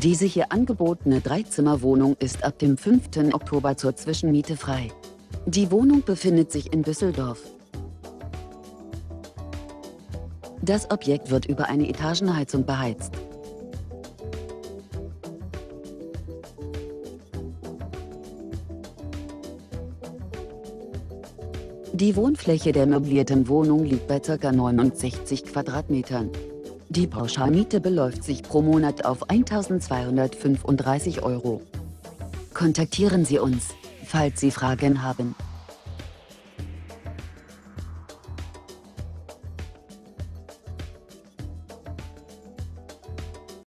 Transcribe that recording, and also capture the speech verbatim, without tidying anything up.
Diese hier angebotene Dreizimmerwohnung ist ab dem fünften Oktober zur Zwischenmiete frei. Die Wohnung befindet sich in Düsseldorf. Das Objekt wird über eine Etagenheizung beheizt. Die Wohnfläche der möblierten Wohnung liegt bei ca. neunundsechzig Quadratmetern. Die Pauschalmiete beläuft sich pro Monat auf eintausendzweihundertfünfunddreißig Euro. Kontaktieren Sie uns, falls Sie Fragen haben.